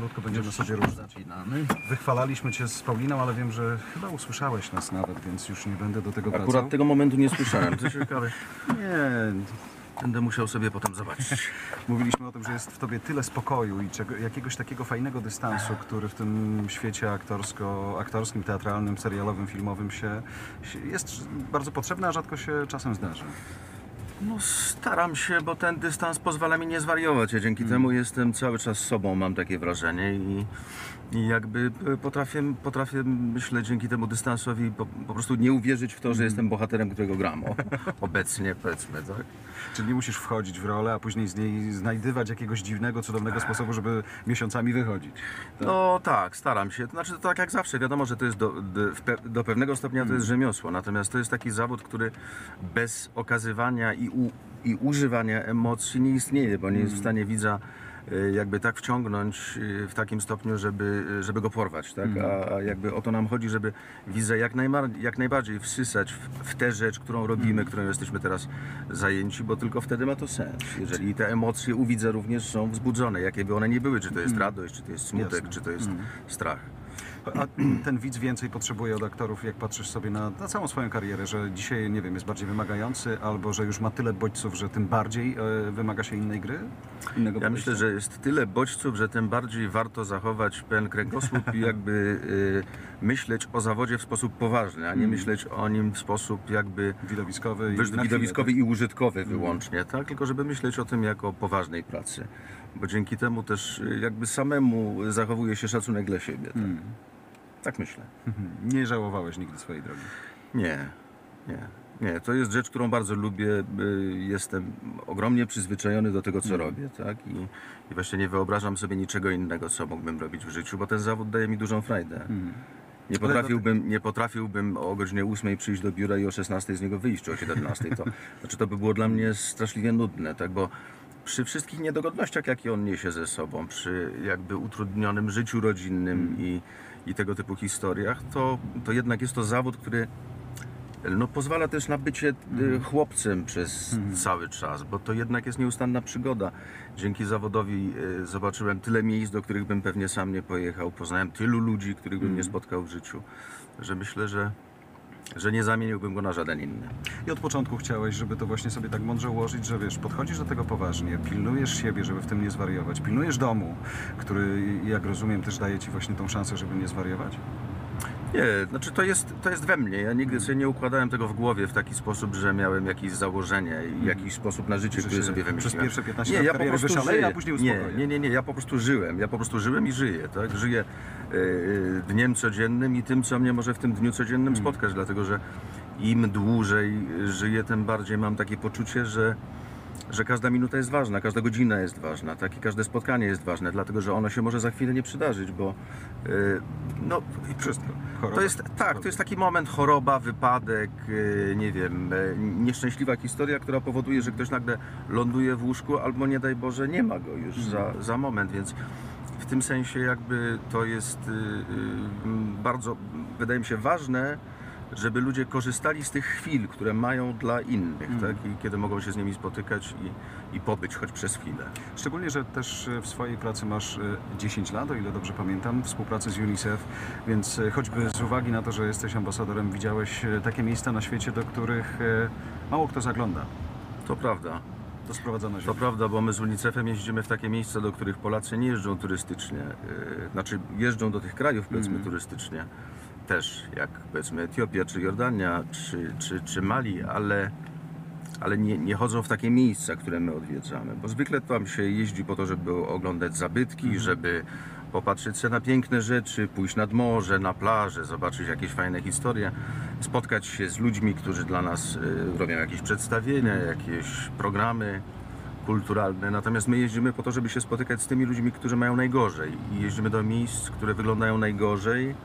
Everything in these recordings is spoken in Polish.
powolutku będziemy sobie różne. Zaczynamy. Wychwalaliśmy Cię z Pauliną, ale wiem, że chyba usłyszałeś nas nawet, więc już nie będę do tego wracał. Akurat tego momentu nie słyszałem. Co ciekawe, Nie, będę musiał sobie potem zobaczyć. mówiliśmy o tym, że jest w Tobie tyle spokoju i jakiegoś takiego fajnego dystansu, który w tym świecie aktorskim, teatralnym, serialowym, filmowym jest bardzo potrzebny, a rzadko się czasem zdarza. No staram się, bo ten dystans pozwala mi nie zwariować. Ja dzięki temu jestem cały czas sobą, mam takie wrażenie i jakby potrafię, myślę, dzięki temu dystansowi po prostu nie uwierzyć w to, że jestem bohaterem, którego gram. Obecnie, powiedzmy, tak? Czyli nie musisz wchodzić w rolę, a później z niej znajdywać jakiegoś dziwnego, cudownego sposobu, żeby miesiącami wychodzić. Tak? No tak, staram się. To znaczy, to tak jak zawsze, wiadomo, że to jest do pewnego stopnia to jest rzemiosło. Natomiast to jest taki zawód, który bez okazywania i używania emocji nie istnieje, bo nie jest w stanie widza jakby tak wciągnąć w takim stopniu, żeby go porwać, tak? A jakby o to nam chodzi, żeby widza jak najbardziej wsysać w tę rzecz, którą robimy, którą jesteśmy teraz zajęci, bo tylko wtedy ma to sens. Jeżeli te emocje u widza również są wzbudzone, jakie by one nie były, czy to jest radość, czy to jest smutek, Jasne. czy to jest strach. A ten widz więcej potrzebuje od aktorów, jak patrzysz sobie na całą swoją karierę, że dzisiaj, nie wiem, jest bardziej wymagający, albo że już ma tyle bodźców, że tym bardziej wymaga się innej gry? Innego Ja podejścia? myślę, że jest tyle bodźców, że tym bardziej warto zachować pełen kręgosłup i jakby myśleć o zawodzie w sposób poważny, a nie myśleć o nim w sposób jakby Widowiskowy i na chwilę, widowiskowy i użytkowy wyłącznie, tak? Tylko żeby myśleć o tym jako poważnej pracy, bo dzięki temu też jakby samemu zachowuje się szacunek dla siebie. Tak, tak myślę. Nie żałowałeś nigdy swojej drogi. Nie, to jest rzecz, którą bardzo lubię. Jestem ogromnie przyzwyczajony do tego, co robię, tak? I właśnie nie wyobrażam sobie niczego innego, co mógłbym robić w życiu, bo ten zawód daje mi dużą frajdę. Nie potrafiłbym o godzinie 8 przyjść do biura i o 16 z niego wyjść, czy o 17. To by było dla mnie straszliwie nudne, tak? Bo przy wszystkich niedogodnościach, jakie on niesie ze sobą, przy jakby utrudnionym życiu rodzinnym i tego typu historiach, to jednak jest to zawód, który no, pozwala też na bycie chłopcem przez cały czas, bo to jednak jest nieustanna przygoda. Dzięki zawodowi zobaczyłem tyle miejsc, do których bym pewnie sam nie pojechał. Poznałem tylu ludzi, których bym nie spotkał w życiu, że myślę, że nie zamieniłbym go na żaden inny. I od początku chciałeś, żeby to właśnie sobie tak mądrze ułożyć, że wiesz, podchodzisz do tego poważnie, pilnujesz siebie, żeby w tym nie zwariować, pilnujesz domu, który, jak rozumiem, też daje Ci właśnie tą szansę, żeby nie zwariować? Nie, znaczy to jest we mnie. Ja nigdy sobie nie układałem tego w głowie w taki sposób, że miałem jakieś założenie i jakiś sposób na życie, Że który się sobie wymyśliłem. przez pierwsze 15 Nie, lat ja po kariery prostu wyszaleję, żyję. a później uspokoję. Nie, ja po prostu żyłem. Ja po prostu żyłem i żyję, tak? Żyję dniem codziennym i tym, co mnie może w tym dniu codziennym spotkać, dlatego że im dłużej żyję, tym bardziej mam takie poczucie, że każda minuta jest ważna, każda godzina jest ważna, tak? I każde spotkanie jest ważne, dlatego że ono się może za chwilę nie przydarzyć, bo no I wszystko. Choroba. to jest taki moment, choroba, wypadek, nie wiem, nieszczęśliwa historia, która powoduje, że ktoś nagle ląduje w łóżku albo nie daj Boże nie ma go już za moment, więc w tym sensie jakby to jest bardzo, wydaje mi się, ważne, żeby ludzie korzystali z tych chwil, które mają dla innych, tak? I kiedy mogą się z nimi spotykać i pobyć choć przez chwilę. Szczególnie, że też w swojej pracy masz 10 lat, o ile dobrze pamiętam, współpracy z UNICEF, więc choćby z uwagi na to, że jesteś ambasadorem, widziałeś takie miejsca na świecie, do których mało kto zagląda. To prawda. To sprowadzono się. To prawda, bo my z UNICEF-em jeździmy w takie miejsca, do których Polacy nie jeżdżą turystycznie. Znaczy jeżdżą do tych krajów, powiedzmy, turystycznie. Też, jak powiedzmy Etiopia, czy Jordania, czy Mali, ale nie chodzą w takie miejsca, które my odwiedzamy, bo zwykle tam się jeździ po to, żeby oglądać zabytki, żeby popatrzeć się na piękne rzeczy, pójść nad morze, na plażę, zobaczyć jakieś fajne historie, spotkać się z ludźmi, którzy dla nas robią jakieś przedstawienia, jakieś programy kulturalne, natomiast my jeździmy po to, żeby się spotykać z tymi ludźmi, którzy mają najgorzej i jeździmy do miejsc, które wyglądają najgorzej,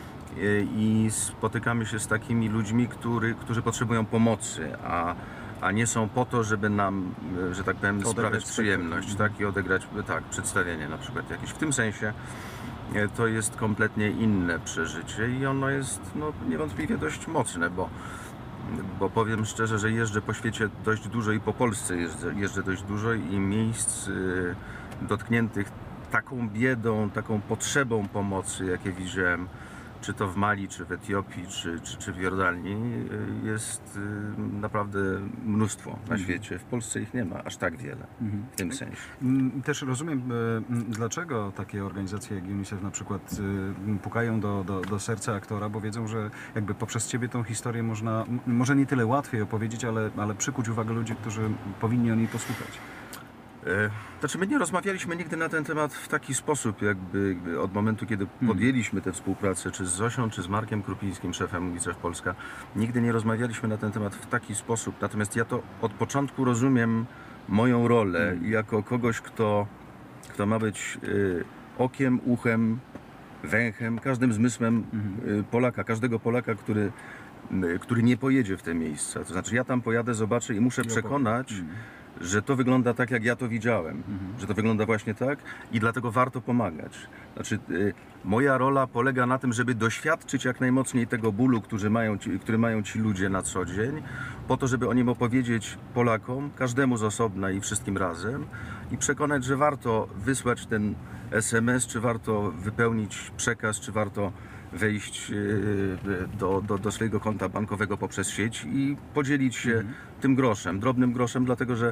i spotykamy się z takimi ludźmi, którzy potrzebują pomocy, a nie są po to, żeby nam, że tak powiem, sprawiać przyjemność, tak? I odegrać przedstawienie na przykład jakieś. W tym sensie to jest kompletnie inne przeżycie i ono jest niewątpliwie dość mocne, bo powiem szczerze, że jeżdżę po świecie dość dużo i po Polsce jeżdżę dość dużo i miejsc dotkniętych taką biedą, taką potrzebą pomocy, jakie widziałem, czy to w Mali, czy w Etiopii, czy w Jordanii, jest naprawdę mnóstwo na świecie. W Polsce ich nie ma aż tak wiele w tym sensie. Też rozumiem, dlaczego takie organizacje jak UNICEF na przykład pukają do serca aktora, bo wiedzą, że jakby poprzez ciebie tą historię można, może nie tyle łatwiej opowiedzieć, ale przykuć uwagę ludzi, którzy powinni o niej posłuchać. Znaczy, my nie rozmawialiśmy nigdy na ten temat w taki sposób, jakby od momentu, kiedy podjęliśmy tę współpracę, czy z Zosią, czy z Markiem Krupińskim, szefem UNICEF Polska. Nigdy nie rozmawialiśmy na ten temat w taki sposób. Natomiast ja to od początku rozumiem moją rolę jako kogoś, kto ma być okiem, uchem, węchem, każdym zmysłem Polaka, każdego Polaka, który nie pojedzie w te miejsca. To znaczy, ja tam pojadę, zobaczę i muszę przekonać, że to wygląda tak, jak ja to widziałem, że to wygląda właśnie tak i dlatego warto pomagać. Znaczy, moja rola polega na tym, żeby doświadczyć jak najmocniej tego bólu, który mają ci ludzie na co dzień, po to, żeby o nim opowiedzieć Polakom, każdemu z osobna i wszystkim razem i przekonać, że warto wysłać ten SMS, czy warto wypełnić przekaz, czy warto wejść do swojego konta bankowego poprzez sieć i podzielić się tym groszem, drobnym groszem, dlatego że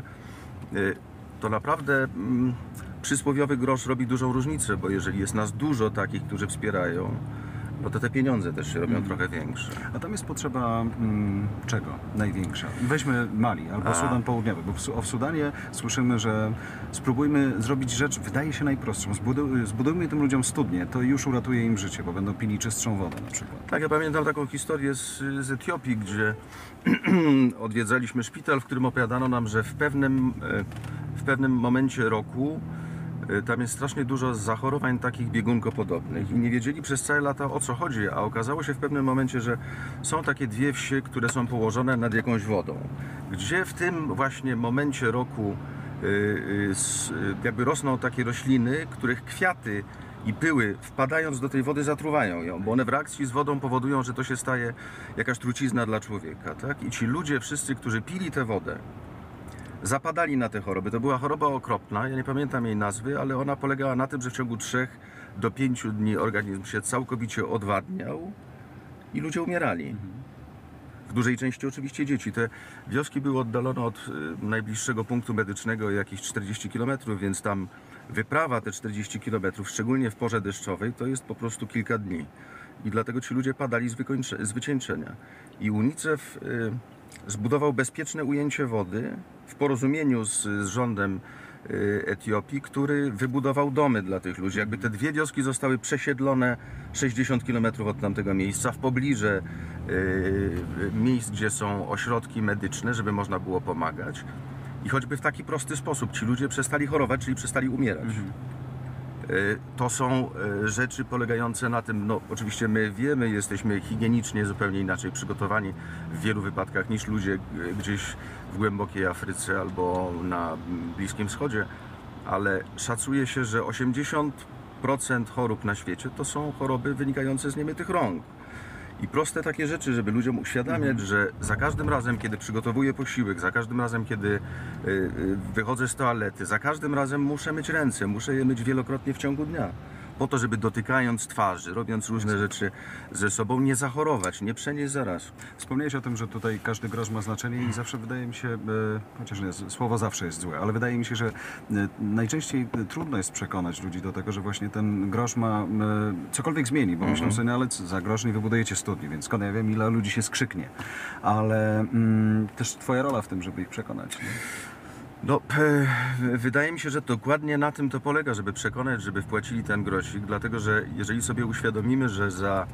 to naprawdę przysłowiowy grosz robi dużą różnicę, bo jeżeli jest nas dużo takich, którzy wspierają, no to te pieniądze też się robią trochę większe. A tam jest potrzeba czego największa? Weźmy Mali albo Sudan Południowy, bo w Sudanie słyszymy, że spróbujmy zrobić rzecz, wydaje się najprostszą. Zbudujmy tym ludziom studnie, to już uratuje im życie, bo będą pili czystszą wodę na przykład. Tak, ja pamiętam taką historię z Etiopii, gdzie odwiedzaliśmy szpital, w którym opowiadano nam, że w pewnym momencie roku tam jest strasznie dużo zachorowań takich biegunkopodobnych i nie wiedzieli przez całe lata, o co chodzi, a okazało się w pewnym momencie, że są takie dwie wsie, które są położone nad jakąś wodą, gdzie w tym właśnie momencie roku jakby rosną takie rośliny, których kwiaty i pyły, wpadając do tej wody, zatruwają ją, bo one w reakcji z wodą powodują, że to się staje jakaś trucizna dla człowieka, tak? I ci ludzie wszyscy, którzy pili tę wodę, zapadali na te choroby. To była choroba okropna, ja nie pamiętam jej nazwy, ale ona polegała na tym, że w ciągu 3 do 5 dni organizm się całkowicie odwadniał i ludzie umierali. W dużej części oczywiście dzieci. Te wioski były oddalone od najbliższego punktu medycznego jakieś 40 km, więc tam wyprawa te 40 km, szczególnie w porze deszczowej, to jest po prostu kilka dni. I dlatego ci ludzie padali z wycieńczenia. I UNICEF zbudował bezpieczne ujęcie wody w porozumieniu z rządem Etiopii, który wybudował domy dla tych ludzi. Jakby te dwie wioski zostały przesiedlone 60 km od tamtego miejsca, w pobliżu miejsc, gdzie są ośrodki medyczne, żeby można było pomagać. I choćby w taki prosty sposób ci ludzie przestali chorować, czyli przestali umierać. To są rzeczy polegające na tym, no oczywiście my wiemy, jesteśmy higienicznie zupełnie inaczej przygotowani w wielu wypadkach niż ludzie gdzieś w głębokiej Afryce albo na Bliskim Wschodzie, ale szacuje się, że 80% chorób na świecie to są choroby wynikające z niemytych rąk. I proste takie rzeczy, żeby ludziom uświadamiać, że za każdym razem, kiedy przygotowuję posiłek, za każdym razem, kiedy wychodzę z toalety, za każdym razem muszę myć ręce, muszę je myć wielokrotnie w ciągu dnia. Po to, żeby dotykając twarzy, robiąc różne rzeczy ze sobą, nie zachorować, nie przenieść zarazu. Wspomniałeś o tym, że tutaj każdy grosz ma znaczenie i zawsze wydaje mi się, chociaż nie, słowo zawsze jest złe, ale wydaje mi się, że najczęściej trudno jest przekonać ludzi do tego, że właśnie ten grosz ma cokolwiek zmieni, bo myślą sobie, no ale za grosz nie wybudujecie studni, więc skąd ja wiem, ile ludzi się skrzyknie. Ale też twoja rola w tym, żeby ich przekonać. Nie? No, wydaje mi się, że dokładnie na tym to polega, żeby przekonać, żeby wpłacili ten grosik, dlatego że jeżeli sobie uświadomimy, że za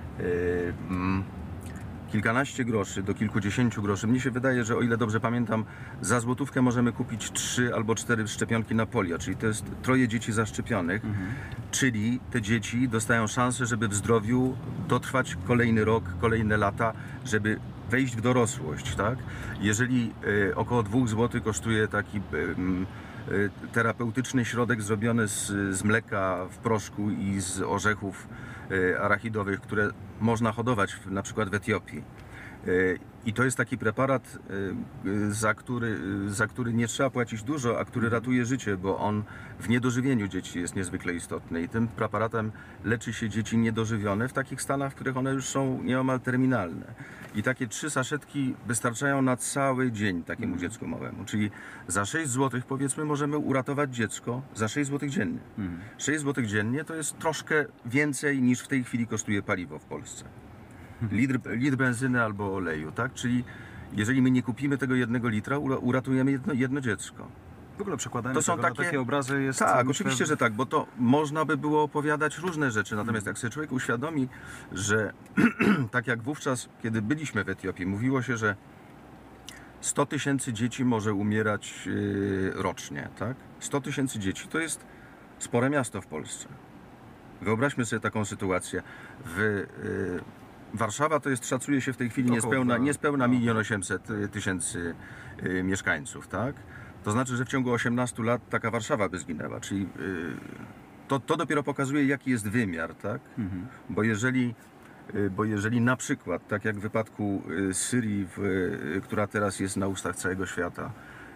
kilkanaście groszy do kilkudziesięciu groszy, mnie się wydaje, że o ile dobrze pamiętam, za złotówkę możemy kupić 3 albo 4 szczepionki na polio, czyli to jest 3 dzieci zaszczepionych, czyli te dzieci dostają szansę, żeby w zdrowiu dotrwać kolejny rok, kolejne lata, żeby wejść w dorosłość, tak? Jeżeli około 2 zł kosztuje taki terapeutyczny środek zrobiony z mleka w proszku i z orzechów arachidowych, które można hodować na przykład w Etiopii. I to jest taki preparat, za który nie trzeba płacić dużo, a który ratuje życie, bo on w niedożywieniu dzieci jest niezwykle istotny. I tym preparatem leczy się dzieci niedożywione w takich stanach, w których one już są nieomal terminalne. I takie 3 saszetki wystarczają na cały dzień takiemu dziecku małemu. Czyli za 6 zł powiedzmy możemy uratować dziecko za 6 zł dziennie. 6 zł dziennie to jest troszkę więcej niż w tej chwili kosztuje paliwo w Polsce. Litr benzyny albo oleju, tak? Czyli jeżeli my nie kupimy tego 1 litra, uratujemy jedno dziecko. W ogóle przekładanie To są tego na takie obrazy jest... Tak, myślę, oczywiście, że tak, bo to można by było opowiadać różne rzeczy. Natomiast jak sobie człowiek uświadomi, że tak jak wówczas, kiedy byliśmy w Etiopii, mówiło się, że 100 000 dzieci może umierać rocznie, tak? 100 000 dzieci to jest spore miasto w Polsce. Wyobraźmy sobie taką sytuację. Warszawa to jest, szacuje się w tej chwili niespełna 1 800 000 mieszkańców, tak? To znaczy, że w ciągu 18 lat taka Warszawa by zginęła, czyli to dopiero pokazuje, jaki jest wymiar, tak? Bo jeżeli na przykład, tak jak w wypadku Syrii, która teraz jest na ustach całego świata,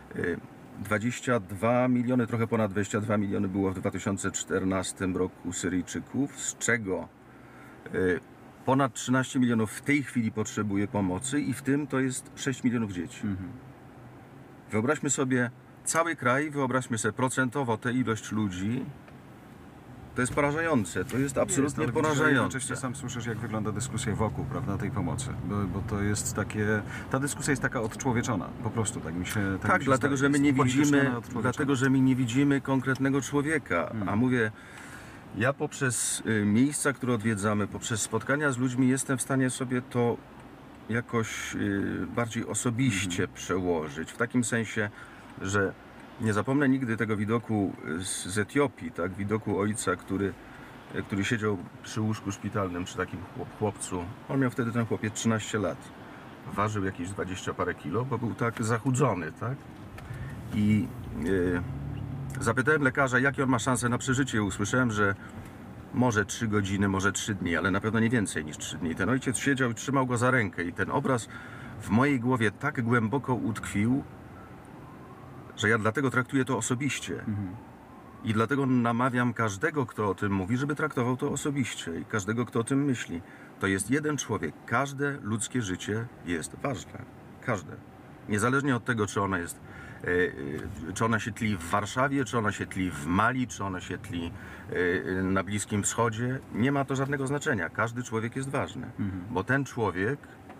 22 miliony, trochę ponad 22 miliony było w 2014 roku Syryjczyków, z czego ponad 13 milionów w tej chwili potrzebuje pomocy i w tym to jest 6 milionów dzieci. Wyobraźmy sobie cały kraj, wyobraźmy sobie procentowo tę ilość ludzi. To jest porażające, to jest absolutnie porażające. Jednocześnie sam słyszysz, jak wygląda dyskusja wokół, prawda, tej pomocy, bo to jest takie, ta dyskusja jest taka odczłowieczona, po prostu, tak mi się Tak, mi się dlatego, zdaje. że my nie widzimy konkretnego człowieka, a mówię, ja poprzez miejsca, które odwiedzamy, poprzez spotkania z ludźmi jestem w stanie sobie to jakoś bardziej osobiście przełożyć, w takim sensie, że nie zapomnę nigdy tego widoku z Etiopii, tak? Widoku ojca, który siedział przy łóżku szpitalnym, przy takim chłopcu. On miał wtedy, ten chłopiec, 13 lat. Ważył jakieś 20 parę kilo, bo był tak zachudzony, tak? I zapytałem lekarza, jakie on ma szanse na przeżycie. Usłyszałem, że może 3 godziny, może 3 dni, ale na pewno nie więcej niż 3 dni. Ten ojciec siedział i trzymał go za rękę i ten obraz w mojej głowie tak głęboko utkwił, że ja dlatego traktuję to osobiście. I dlatego namawiam każdego, kto o tym mówi, żeby traktował to osobiście. I każdego, kto o tym myśli. To jest jeden człowiek. Każde ludzkie życie jest ważne. Każde. Niezależnie od tego, czy ona się tli w Warszawie, czy ona się tli w Mali, czy ona się tli na Bliskim Wschodzie. Nie ma to żadnego znaczenia. Każdy człowiek jest ważny. Bo ten człowiek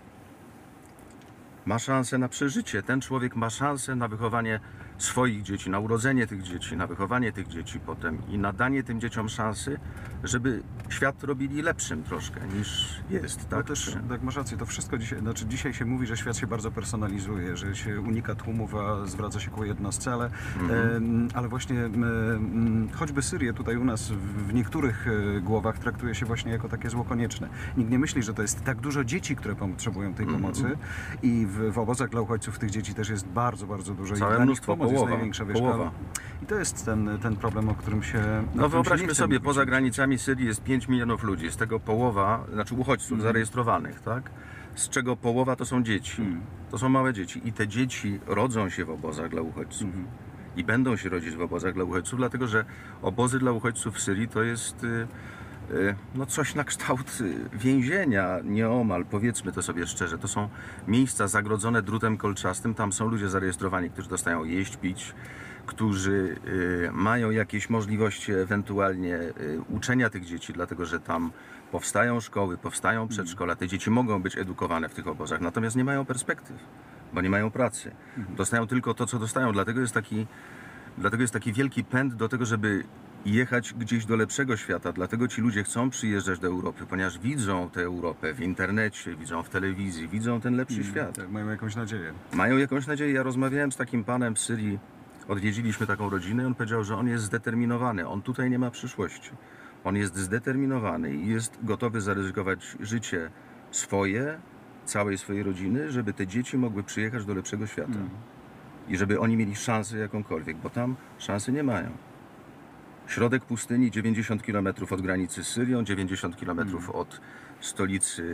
ma szansę na przeżycie. Ten człowiek ma szansę na wychowanie swoich dzieci, na urodzenie tych dzieci, na wychowanie tych dzieci potem i na danie tym dzieciom szansy, żeby świat robili lepszym troszkę niż jest. Tak, też, tak, masz rację, to wszystko dzisiaj, znaczy dzisiaj się mówi, że świat się bardzo personalizuje, że się unika tłumów, a zwraca się ku jednostce, ale właśnie choćby Syrię tutaj u nas w niektórych głowach traktuje się właśnie jako takie zło konieczne. Nikt nie myśli, że to jest tak dużo dzieci, które potrzebują tej pomocy i w obozach dla uchodźców tych dzieci też jest bardzo, bardzo dużo. Całe i dla mnóstwo, nich pomoc jest największa, połowa. I to jest ten problem, o którym się... No wyobraźmy sobie, poza granicami Syrii jest 5 milionów ludzi, z tego połowa, znaczy uchodźców zarejestrowanych, tak? Z czego połowa to są dzieci. To są małe dzieci i te dzieci rodzą się w obozach dla uchodźców. I będą się rodzić w obozach dla uchodźców, dlatego że obozy dla uchodźców w Syrii to jest no coś na kształt więzienia, nieomal, powiedzmy to sobie szczerze. To są miejsca zagrodzone drutem kolczastym, tam są ludzie zarejestrowani, którzy dostają jeść, pić, którzy mają jakieś możliwości ewentualnie uczenia tych dzieci, dlatego że tam powstają szkoły, powstają przedszkola, te dzieci mogą być edukowane w tych obozach, natomiast nie mają perspektyw, bo nie mają pracy. Dostają tylko to, co dostają, dlatego jest taki wielki pęd do tego, żeby jechać gdzieś do lepszego świata, dlatego ci ludzie chcą przyjeżdżać do Europy, ponieważ widzą tę Europę w internecie, widzą w telewizji, widzą ten lepszy świat. Tak, mają jakąś nadzieję. Mają jakąś nadzieję. Ja rozmawiałem z takim panem w Syrii, odwiedziliśmy taką rodzinę i on powiedział, że on jest zdeterminowany, on tutaj nie ma przyszłości. On jest zdeterminowany i jest gotowy zaryzykować życie swoje, całej swojej rodziny, żeby te dzieci mogły przyjechać do lepszego świata. I żeby oni mieli szansę jakąkolwiek, bo tam szansy nie mają. Środek pustyni, 90 km od granicy z Syrią, 90 km od stolicy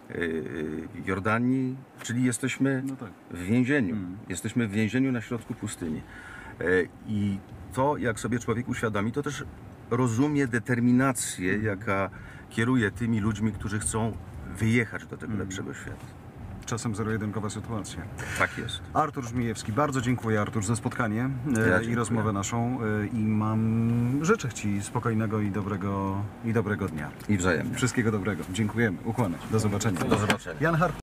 Jordanii, czyli jesteśmy No tak. w więzieniu. Jesteśmy w więzieniu na środku pustyni. I to, jak sobie człowiek uświadomi, to też rozumie determinację, jaka kieruje tymi ludźmi, którzy chcą wyjechać do tego lepszego świata. Czasem zero-jedynkowa sytuacja. Tak jest. Artur Żmijewski, bardzo dziękuję Artur za spotkanie Ja i dziękuję. rozmowę naszą i życzę Ci spokojnego i dobrego dnia. I wzajemnie. Wszystkiego dobrego. Dziękujemy. Ukłonę. Do zobaczenia. Do zobaczenia. Jan Hart.